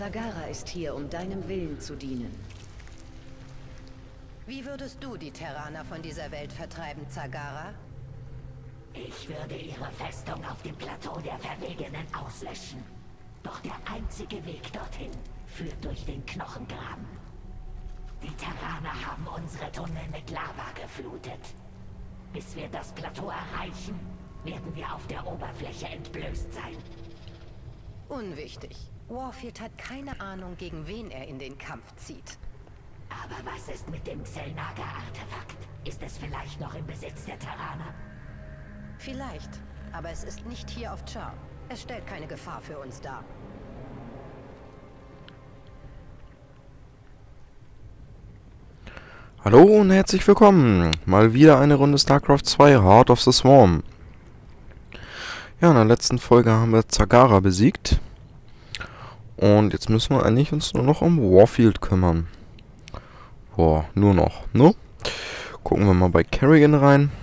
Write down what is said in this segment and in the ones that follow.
Zagara ist hier, um deinem Willen zu dienen. Wie würdest du die Terraner von dieser Welt vertreiben, Zagara? Ich würde ihre Festung auf dem Plateau der Verwegenen auslöschen. Doch der einzige Weg dorthin führt durch den Knochengraben. Die Terraner haben unsere Tunnel mit Lava geflutet. Bis wir das Plateau erreichen, werden wir auf der Oberfläche entblößt sein. Unwichtig. Warfield hat keine Ahnung, gegen wen er in den Kampf zieht. Aber was ist mit dem Xel'Naga-Artefakt? Ist es vielleicht noch im Besitz der Terraner? Vielleicht, aber es ist nicht hier auf Char. Es stellt keine Gefahr für uns dar. Hallo und herzlich willkommen. Mal wieder eine Runde StarCraft 2 Heart of the Swarm. Ja, in der letzten Folge haben wir Zagara besiegt. Und jetzt müssen wir eigentlich uns nur noch um Warfield kümmern. Boah, nur noch, ne? Gucken wir mal bei Kerrigan rein.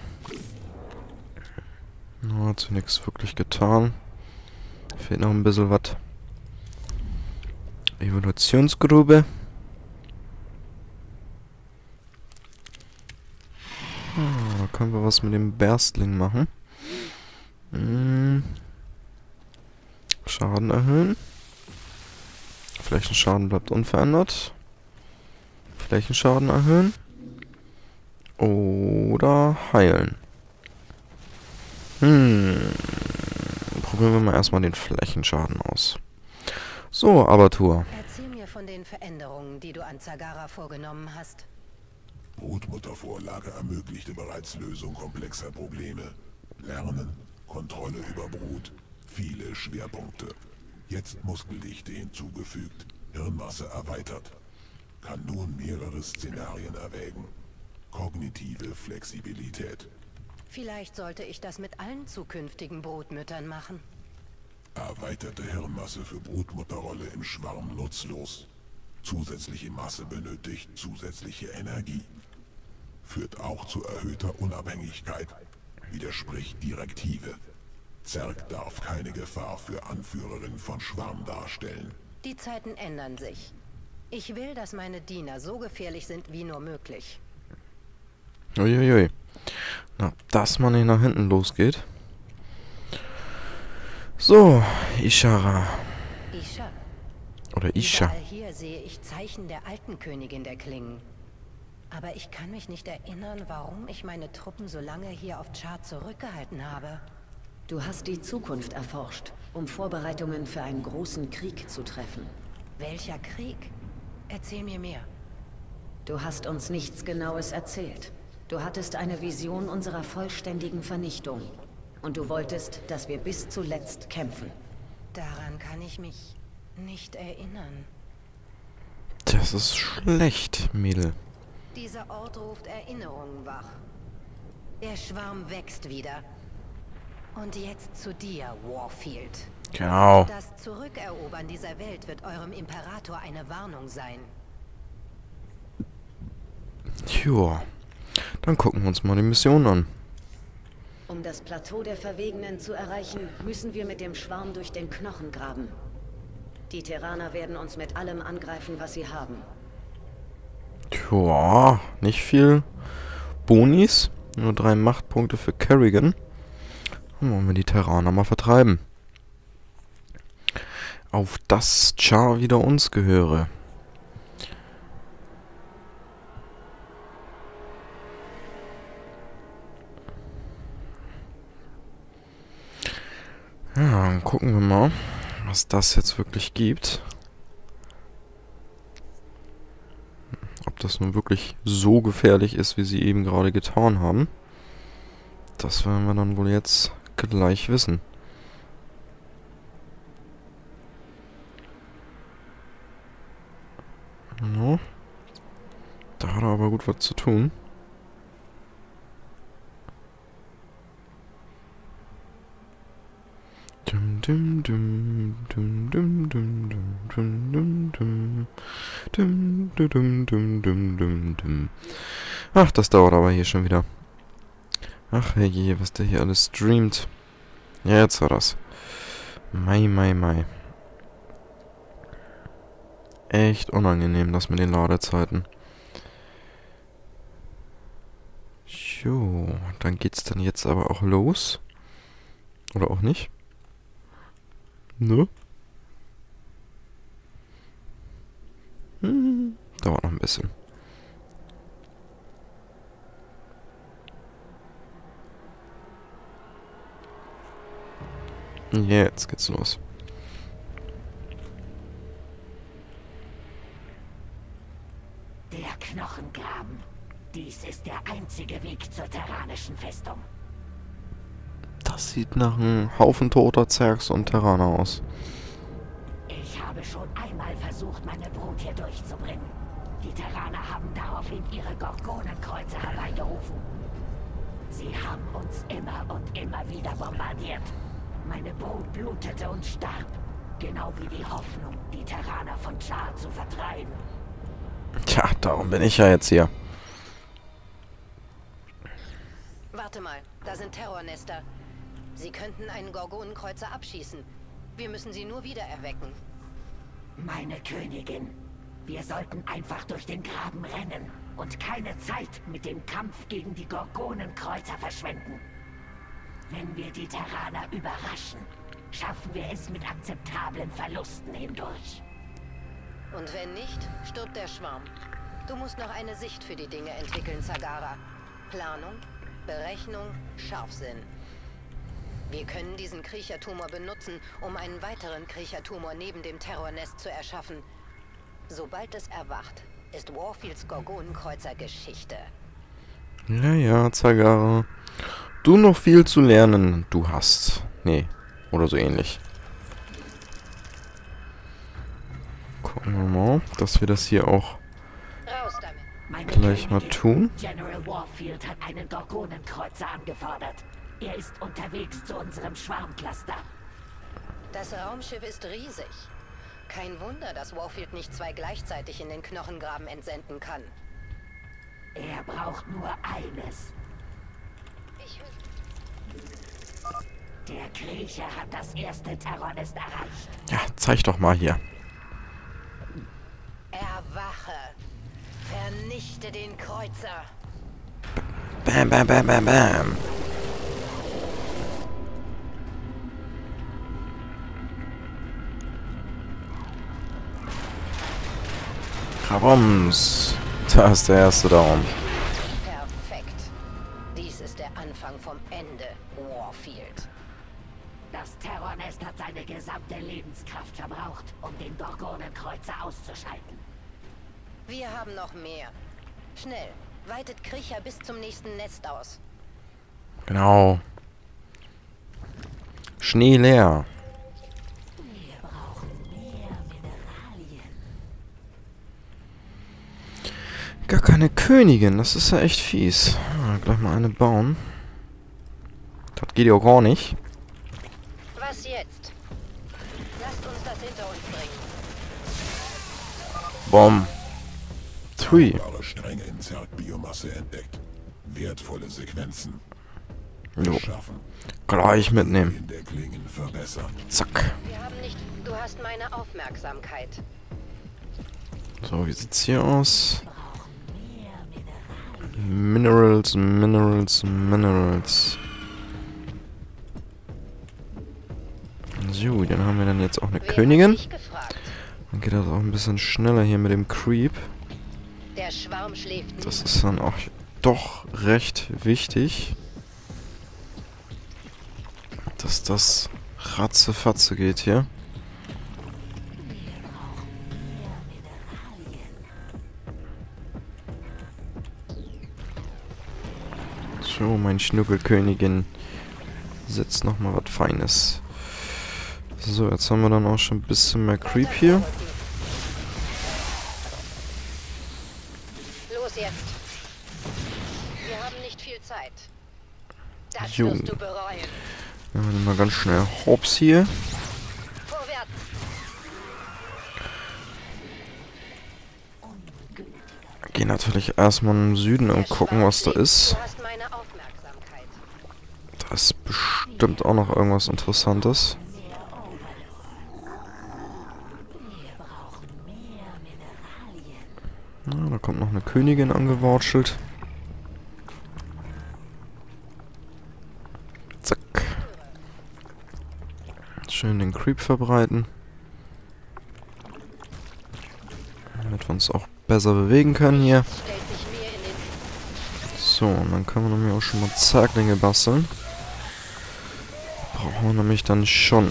Hat sich nichts wirklich getan. Fehlt noch ein bisschen was. Evolutionsgrube. Da können wir was mit dem Berstling machen. Schaden erhöhen. Flächenschaden bleibt unverändert. Flächenschaden erhöhen. Oder heilen. Probieren wir mal erstmal den Flächenschaden aus. So, Abatur. Erzähl mir von den Veränderungen, die du an Zagara vorgenommen hast. Brutmuttervorlage ermöglichte bereits Lösung komplexer Probleme. Lernen, Kontrolle über Brut, viele Schwerpunkte. Jetzt Muskeldichte hinzugefügt, Hirnmasse erweitert. Kann nun mehrere Szenarien erwägen. Kognitive Flexibilität. Vielleicht sollte ich das mit allen zukünftigen Brutmüttern machen. Erweiterte Hirnmasse für Brutmutterrolle im Schwarm nutzlos. Zusätzliche Masse benötigt zusätzliche Energie. Führt auch zu erhöhter Unabhängigkeit. Widerspricht Direktive. Zerg darf keine Gefahr für Anführerin von Schwarm darstellen. Die Zeiten ändern sich. Ich will, dass meine Diener so gefährlich sind wie nur möglich. Uiuiui. Na, dass man nicht nach hinten losgeht. So, Ishara. Isha. Oder Isha. Überall hier sehe ich Zeichen der alten Königin der Klingen. Aber ich kann mich nicht erinnern, warum ich meine Truppen so lange hier auf Char zurückgehalten habe. Du hast die Zukunft erforscht, um Vorbereitungen für einen großen Krieg zu treffen. Welcher Krieg? Erzähl mir mehr. Du hast uns nichts Genaues erzählt. Du hattest eine Vision unserer vollständigen Vernichtung. Und du wolltest, dass wir bis zuletzt kämpfen. Daran kann ich mich nicht erinnern. Das ist schlecht, Mädel. Dieser Ort ruft Erinnerungen wach. Der Schwarm wächst wieder. Und jetzt zu dir, Warfield. Genau. Das Zurückerobern dieser Welt wird eurem Imperator eine Warnung sein. Tja. Dann gucken wir uns mal die Mission an. Um das Plateau der Verwegenen zu erreichen, müssen wir mit dem Schwarm durch den Knochen graben. Die Terraner werden uns mit allem angreifen, was sie haben. Tja, nicht viel Bonis. Nur 3 Machtpunkte für Kerrigan. Dann wollen wir die Terraner mal vertreiben. Auf das Char wieder uns gehöre. Ja, dann gucken wir mal, was das jetzt wirklich gibt. Ob das nun wirklich so gefährlich ist, wie sie eben gerade getan haben. Das werden wir dann wohl jetzt gleich wissen. No. Da hat er aber gut was zu tun. Dum, dum, dum, dum, dum, dum, dum, dum, dum, dum, dum, dum, dum, dum, dum, dum. Ach, das dauert aber hier schon wieder. Ach herrje, was der hier alles streamt. Ja, jetzt war das. Mai, mai, mai. echt unangenehm, das mit den Ladezeiten. Jo, dann geht's dann jetzt aber auch los. Oder auch nicht. Ne? Dauert noch ein bisschen. Jetzt geht's los. Der Knochengraben. Dies ist der einzige Weg zur terranischen Festung. Das sieht nach einem Haufen toter Zergs und Terraner aus. Ich habe schon einmal versucht, meine Brut hier durchzubringen. Die Terraner haben daraufhin ihre Gorgonenkreuzer herbeigerufen. Sie haben uns immer und immer wieder bombardiert. Meine Brut blutete und starb. Genau wie die Hoffnung, die Terraner von Char zu vertreiben. Tja, darum bin ich ja jetzt hier. Warte mal, da sind Terrornester. Sie könnten einen Gorgonenkreuzer abschießen. Wir müssen sie nur wieder erwecken. Meine Königin, wir sollten einfach durch den Graben rennen und keine Zeit mit dem Kampf gegen die Gorgonenkreuzer verschwenden. Wenn wir die Terraner überraschen, schaffen wir es mit akzeptablen Verlusten hindurch. Und wenn nicht, stirbt der Schwarm. Du musst noch eine Sicht für die Dinge entwickeln, Zagara. Planung, Berechnung, Scharfsinn. Wir können diesen Kriechertumor benutzen, um einen weiteren Kriechertumor neben dem Terrornest zu erschaffen. Sobald es erwacht, ist Warfields Gorgonenkreuzer Geschichte. Naja, Zagara. Du noch viel zu lernen. Du hast. Nee. Oder so ähnlich. Gucken wir mal, dass wir das hier auch Raus damit. Meine gleich mal Königin, tun. General Warfield hat einen Gorgonenkreuzer angefordert. Er ist unterwegs zu unserem Schwarmcluster. Das Raumschiff ist riesig. Kein Wunder, dass Warfield nicht zwei gleichzeitig in den Knochengraben entsenden kann. Er braucht nur eines. Der Kriecher hat das erste Terrornest erreicht. Ja, zeig doch mal hier. Erwache. Vernichte den Kreuzer. Bam, bam, bam, bam, bam. Rabums. Da ist der erste Daumen. Perfekt. Dies ist der Anfang vom Ende, Warfield. Das Terrornest hat seine gesamte Lebenskraft verbraucht, um den Gorgonenkreuzer auszuschalten. Wir haben noch mehr. Schnell, weitet Kriecher bis zum nächsten Nest aus. Genau. Schnee leer. Wir brauchen mehr Mineralien. Gar keine Königin. Das ist ja echt fies. Gleich mal eine bauen. Das geht ja auch gar nicht. Was jetzt? Lasst uns das hinter uns bringen. Bom. Tui. Wahre Stränge in Zergbiomasse entdeckt. Wertvolle Sequenzen. Jo. Schaffen. Gleich mitnehmen. In der Klingen verbessern. Zack. Wir haben nicht... Du hast meine Aufmerksamkeit. So, wie sieht's hier aus? Minerals, Minerals, Minerals. So, dann haben wir dann jetzt auch eine Wer hat Königin. dich gefragt? Dann geht das auch ein bisschen schneller hier mit dem Creep. Der Schwarm schläft nicht. Das ist dann auch doch recht wichtig, dass das ratzefatze geht hier. So, mein Schnuckelkönigin setzt nochmal was Feines. So, jetzt haben wir dann auch schon ein bisschen mehr Creep hier. Los jetzt. Wir haben nicht viel Zeit. Das Jo. wirst du bereuen. Dann haben wir mal ganz schnell Hops hier. Vorwärts. Gehen natürlich erstmal im Süden und gucken, was da ist. Du hast meine Aufmerksamkeit. Da ist bestimmt auch noch irgendwas Interessantes. Königin angewatschelt. Zack. Schön den Creep verbreiten. Damit wir uns auch besser bewegen können hier. So, und dann können wir nämlich auch schon mal Zerglinge basteln. Brauchen wir nämlich dann schon.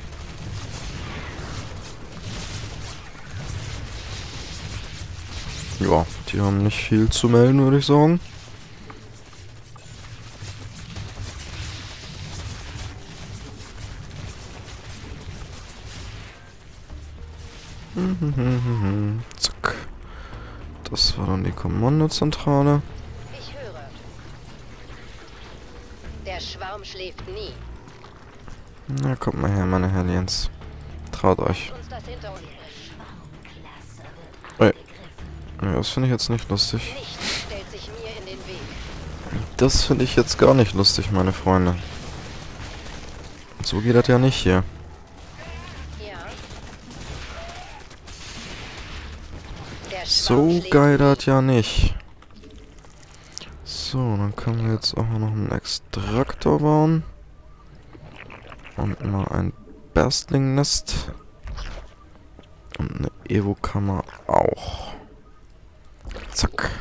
Ja, die haben nicht viel zu melden, würde ich sagen. Zack. Das war dann die Kommandozentrale. Ich höre. Der Schwarm schläft nie. Na, kommt mal her, meine Hellions. Traut euch. Uns das hinter uns. Ey. Ja, das finde ich jetzt nicht lustig. Nichts stellt sich mir in den Weg. Das finde ich jetzt gar nicht lustig, meine Freunde. So geht das ja nicht hier. Ja. Der Schwarm So schläft geil nie. das ja nicht. So, dann können wir jetzt auch noch einen Extraktor bauen. Und mal ein Berstling-Nest. Und eine Evo-Kammer auch. Zack.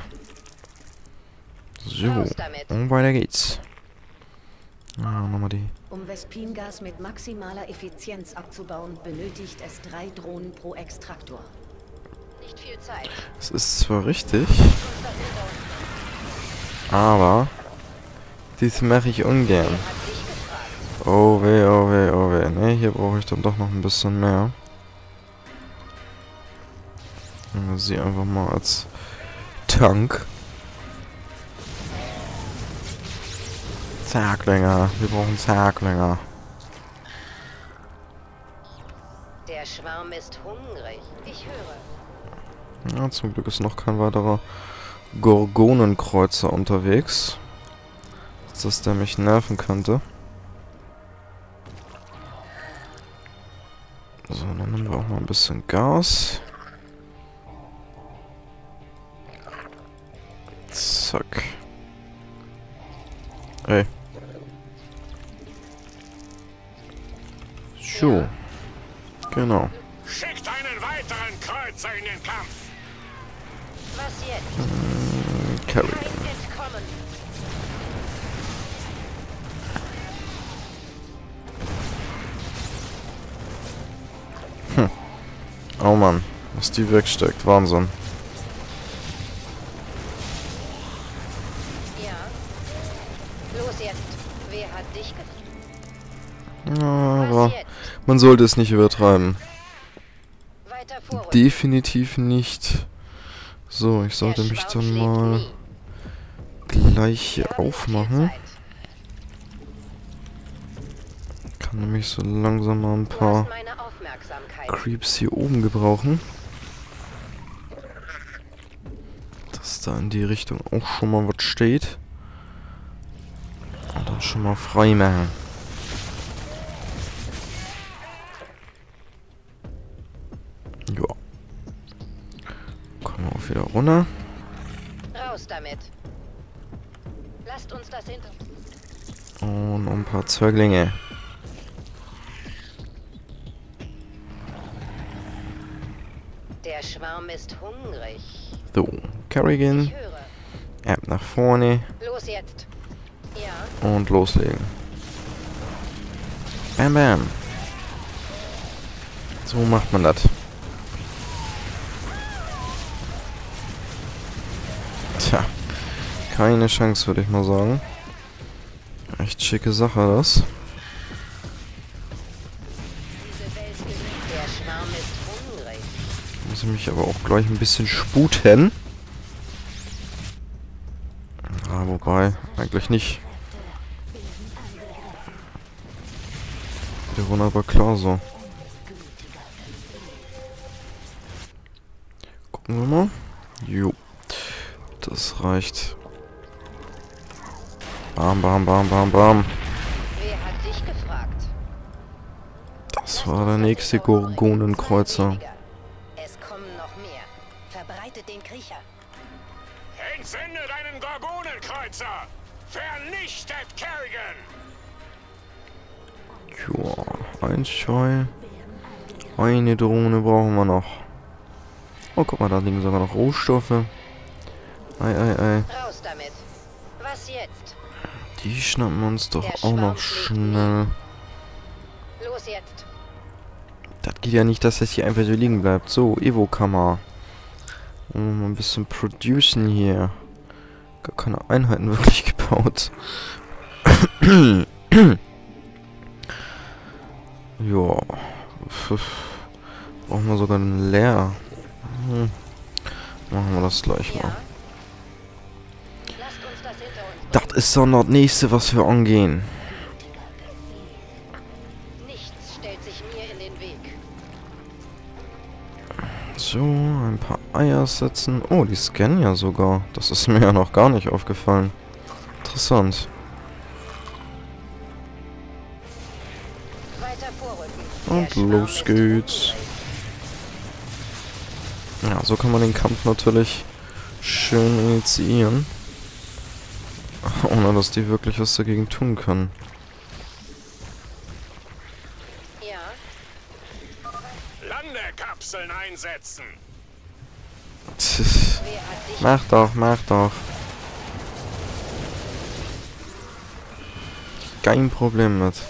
So, Raus damit. und weiter geht's. Ah, nochmal die. Um Vespingas mit maximaler Effizienz abzubauen, benötigt es 3 Drohnen pro Extraktor. Nicht viel Zeit. Es ist zwar richtig, Uns das hinter uns. aber dies mache ich ungern. Wer hat dich gefragt? Oh weh, oh weh, oh weh. Ne, hier brauche ich dann doch noch ein bisschen mehr. Nehmen wir sie einfach mal als Tank. Zerglinge. Wir brauchen Zerglinge. Der Schwarm ist hungrig. Ich höre. Ja, zum Glück ist noch kein weiterer Gorgonenkreuzer unterwegs. Dass der mich nerven könnte. So, dann nehmen wir auch mal ein bisschen Gas. Zack. Ey. So. Genau. Schickt einen weiteren Kreuzer in den Kampf. Was jetzt? Carry. Kein Entkommen. Oh Mann, was die wegsteckt. Wahnsinn. Ja. Los jetzt. Wer hat dich gefragt? Aber Was jetzt? man sollte es nicht übertreiben. Weiter vorrücken. Definitiv nicht. So, ich sollte Der mich Schwarm dann schläft mal nie. gleich hier Wir haben nicht viel aufmachen. Zeit. Kann nämlich so langsam mal ein Du paar hast meine Aufmerksamkeit. Creeps hier oben gebrauchen. Dass da in die Richtung auch schon mal was steht. Und dann schon mal frei machen. Ja. Kommen wir auch wieder runter. Raus damit. Lasst uns das hinter... Und noch ein paar Zwerglinge. Der Schwarm ist hungrig. So, Carrigan. Ich höre. Ab nach vorne. Los jetzt. Ja. Und loslegen. Bam, bam. So macht man das. Tja. Keine Chance, würde ich mal sagen. Echt schicke Sache, das. Diese Welt genügt. Der Schwarm ist hungrig. Muss ich mich aber auch gleich ein bisschen sputen. Ah, wobei, eigentlich nicht. Der wunderbar klar so. Gucken wir mal. Jo. Das reicht. Bam, bam, bam, bam, bam. Wer hat dich gefragt? Das war der nächste Gorgonenkreuzer. Es kommen noch mehr. Verbreitet den Kriecher. Ja, 1, 2. Eine Drohne brauchen wir noch. Oh, guck mal, da liegen sogar noch Rohstoffe. Ei. Raus damit. Was jetzt? Die schnappen wir uns doch Der auch noch Schwarm schlägt schnell. Los jetzt. Das geht ja nicht, dass das hier einfach so liegen bleibt. So, Evo-Kammer. Mal ein bisschen producen hier. Gar keine Einheiten wirklich gebaut. Ja. Brauchen wir sogar einen Leer. Machen wir das gleich mal. Ja. Lasst uns das hinter uns Das ist dann das nächste, was wir angehen. bringen. Nichts stellt sich mir in den Weg. So, ein paar Eier setzen. Oh, die scannen ja sogar. Das ist mir ja noch gar nicht aufgefallen. Interessant. Weiter vorrücken. Und Der Schwarm los ist geht's. hungrig. Ja, so kann man den Kampf natürlich schön initiieren. Ohne dass die wirklich was dagegen tun können. Ja. Landekapseln einsetzen. Wer hat dich? Mach doch. Kein Problem mit.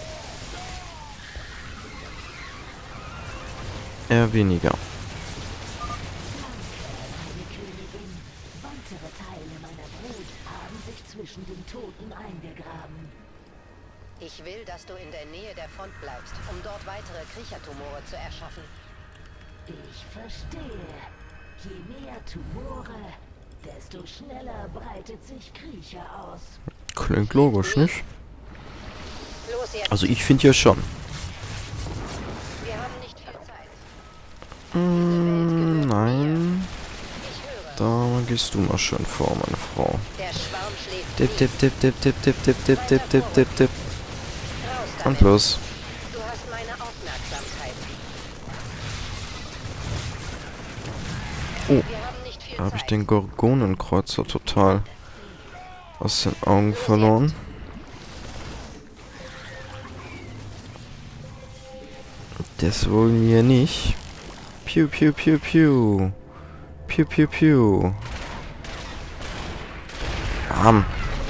Eher weniger. Meine Königin, weitere Teile meiner Brut haben sich zwischen den Toten eingegraben. Ich will, dass du in der Nähe der Front bleibst, um dort weitere Kriechertumore zu erschaffen. Ich verstehe. Je mehr Tumore, desto schneller breitet sich Kriecher aus. Klingt logisch, nicht? Los jetzt. Also ich finde ja schon. Wir haben nicht viel Zeit. Nein. Ich höre. Da gehst du mal schön vor, meine Frau. Der Schwarm schläft Tipp, tipp, tipp, tipp, tipp, tipp, tipp, tipp, tipp, tipp, tipp, tipp. Raus Und damit. los. Du hast meine Aufmerksamkeit. Oh, Wir haben nicht viel da habe ich Zeit. den Gorgonenkreuzer total aus den Augen verloren. Das wollen wir nicht. Piu, piu, piu, piu. Piu, piu, piu. Bam.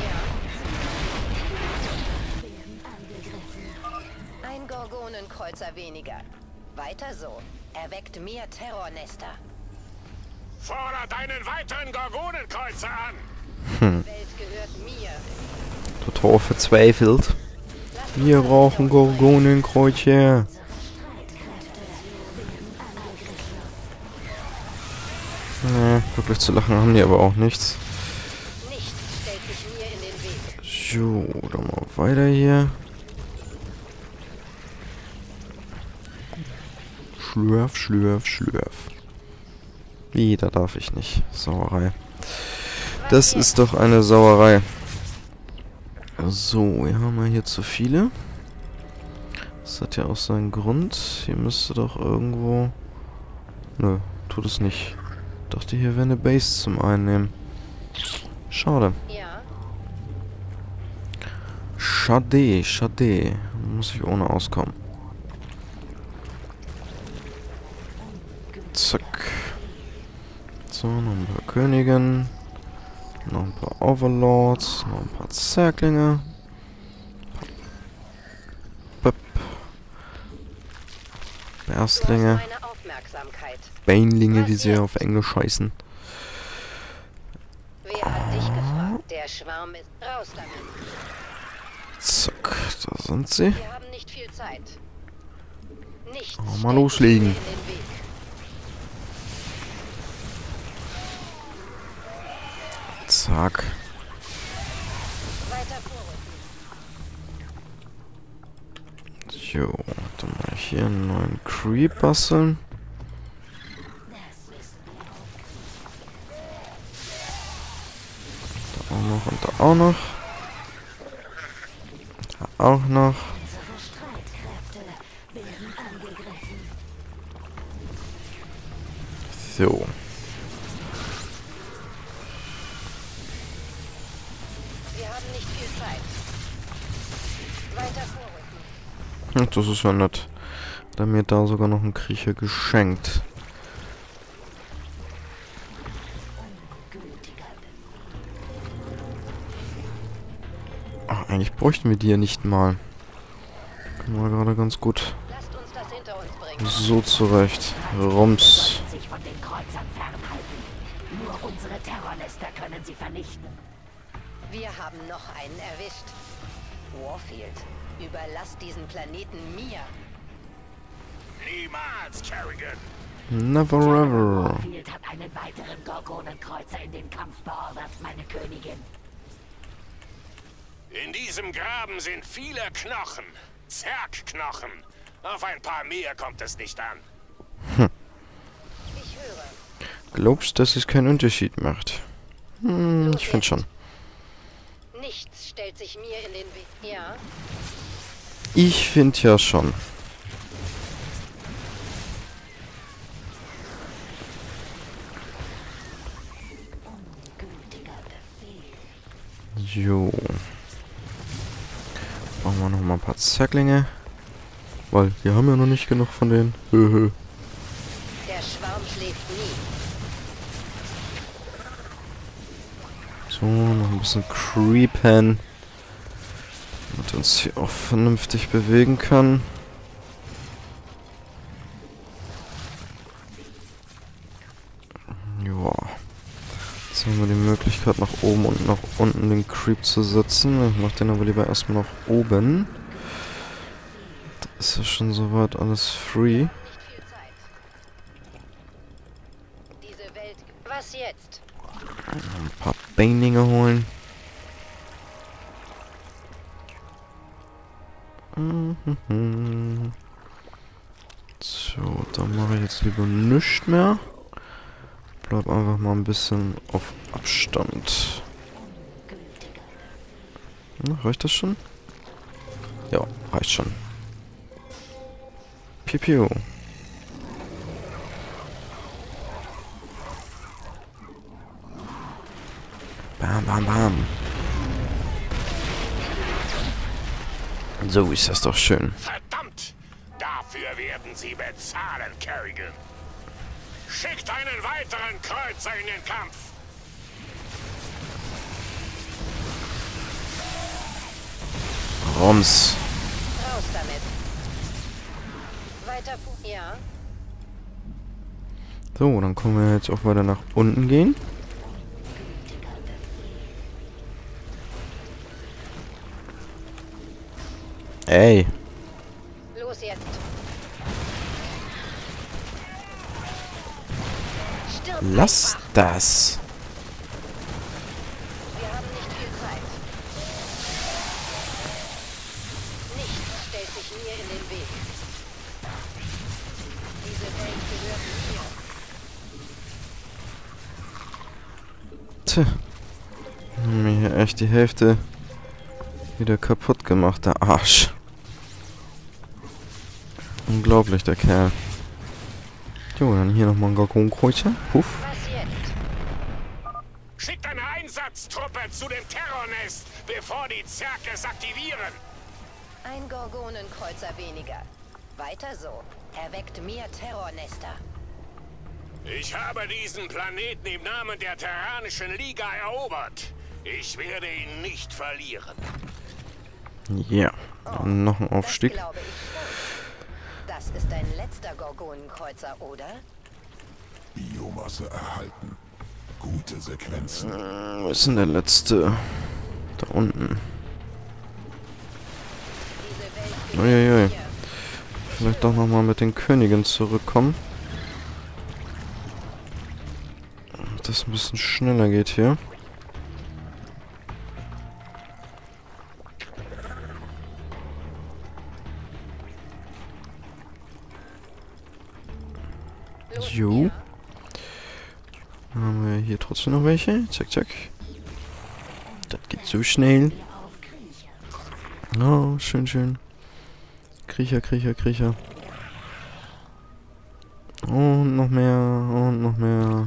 Ein Gorgonenkreuzer weniger. Weiter so. Erweckt mehr Terrornester. Fordert einen weiteren Gorgonenkreuzer an. Die Welt gehört mir. Total verzweifelt. Wir brauchen Gorgonenkreuzer. Ne, wirklich zu lachen haben die aber auch nichts. Nichts stellt sich mir in den Weg. So, dann mal weiter hier. Schlürf, schlürf, schlürf. Wie, da darf ich nicht. Sauerei. Das ist doch eine Sauerei. So, wir haben ja hier zu viele. Das hat ja auch seinen Grund. Hier müsste doch irgendwo... Nö, tut es nicht. Ich dachte, hier wäre eine Base zum Einnehmen. Schade. Ja. Schade, schade. Muss ich ohne auskommen. Zack. So, noch ein paar Königen. Noch ein paar Overlords. Noch ein paar Zerglinge. Böp. Du hast Berstlinge. meine Aufmerksamkeit. Banelinge, wie sie auf Englisch heißen. Wer hat dich gefragt? Der Schwarm ist raus damit. Zack, da sind sie. Wir haben nicht viel Zeit. Nichts Oh, mal stellt sich loslegen. mir in den Weg. Zack. Weiter vorrücken. Jo, dann mal hier einen neuen Creep basteln. Da auch noch und da auch noch. Da auch noch. Unsere Streitkräfte werden angegriffen. So. Wir haben nicht viel Zeit. Weiter vorrücken. Das ist ja nett. Da mir da sogar noch ein Kriecher geschenkt. Ach, eigentlich bräuchten wir die ja nicht mal. Können wir gerade ganz gut Lasst uns das hinter uns bringen. so zurecht. Rums. Sich von den Kreuzern fernhalten. Nur unsere Terrornester können sie vernichten. Wir haben noch einen erwischt. Warfield, überlass diesen Planeten mir. Niemals, Kerrigan. Never ever. Warfield hat einen weiteren Gorgonenkreuzer in den Kampf beordert, meine Königin. In diesem Graben sind viele Knochen. Zergknochen. Auf ein paar mehr kommt es nicht an. Ich höre. Glaubst, dass es keinen Unterschied macht? Ich finde schon. Nichts stellt sich mir in den Weg. Ja, Ich finde ja schon. Jo. Machen wir noch mal ein paar Zacklinge. Weil wir haben ja noch nicht genug von denen. der Schwarm schläft nie. So, noch ein bisschen creepen. Damit wir uns hier auch vernünftig bewegen können. Joa. Jetzt haben wir die Möglichkeit, nach oben und nach unten den Creep zu setzen. Ich mache den aber lieber erstmal nach oben. Da ist ja schon soweit alles free. Nicht viel Zeit. Diese Welt. Was jetzt? Ein paar Beininge holen. So, dann mache ich jetzt lieber nichts mehr. Bleib einfach mal ein bisschen auf Abstand. Reicht das schon? Ja, reicht schon. Piu piu. Bam, bam, bam. So ist das doch schön. Verdammt! Dafür werden Sie bezahlen, Kerrigan. Schickt einen weiteren Kreuzer in den Kampf. Rums. Raus damit. Weiter vor. Ja, So, dann können wir jetzt auch weiter nach unten gehen. Ey, los jetzt. Stirb lass einfach. das. Wir haben nicht viel Zeit. Nichts stellt sich mir in den Weg. Diese Welt gehört mir. Tja. Haben wir hier echt die Hälfte wieder kaputt gemacht, der Arsch. Unglaublich, der Kerl. Jo, dann hier nochmal ein Gorgonenkreuzer. Puff. Was jetzt? Schickt eine Einsatztruppe zu dem Terrornest, bevor die Zerg es aktivieren. Ein Gorgonenkreuzer weniger. Weiter so. Erweckt mehr Terrornester. Ich habe diesen Planeten im Namen der Terranischen Liga erobert. Ich werde ihn nicht verlieren. Ja, dann noch ein Aufstieg. Das glaube ich schon. Das ist dein letzter Gorgonenkreuzer, oder? Biomasse erhalten. Gute Sequenzen. Wo ist denn der letzte? Da unten. Diese Welt Uiuiui. mir. Vielleicht doch nochmal mit den Königen zurückkommen. Dass das ein bisschen schneller geht hier. Los, Jo. ja. Dann haben wir hier trotzdem noch welche. Zack, zack. Das geht so schnell. Oh, schön, schön. Kriecher, Kriecher, Kriecher. Und noch mehr, und noch mehr.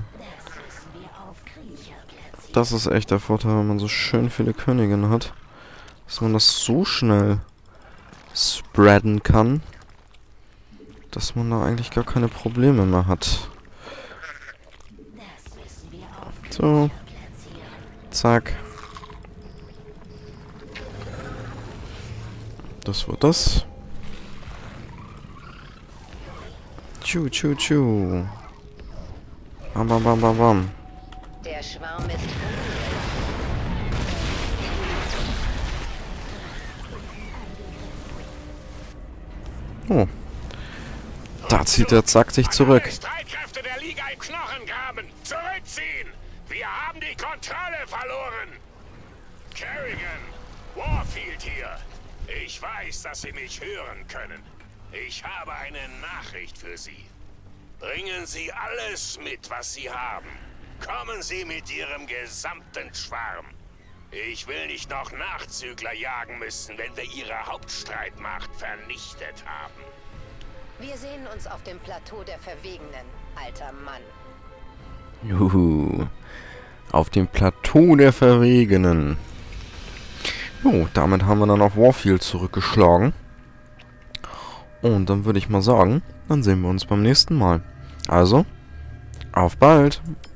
Das ist echt der Vorteil, wenn man so schön viele Königinnen hat. Dass man das so schnell spreaden kann, dass man da eigentlich gar keine Probleme mehr hat. So. Zack. Das war das. Tschu, tschu, tschu. Bam, bam, bam, bam, bam. Der Schwarm ist Oh. Da zieht der Zack sich zurück. Alle Streitkräfte der Liga im Knochengraben zurückziehen! Wir haben die Kontrolle verloren! Kerrigan, Warfield hier. Ich weiß, dass Sie mich hören können. Ich habe eine Nachricht für Sie. Bringen Sie alles mit, was Sie haben. Kommen Sie mit Ihrem gesamten Schwarm. Ich will nicht noch Nachzügler jagen müssen, wenn wir Ihre Hauptstreitmacht vernichtet haben. Wir sehen uns auf dem Plateau der Verwegenen, alter Mann. Juhu. Auf dem Plateau der Verwegenen. Jo, damit haben wir dann auch Warfield zurückgeschlagen. Und dann würde ich mal sagen, dann sehen wir uns beim nächsten Mal. Also, auf bald!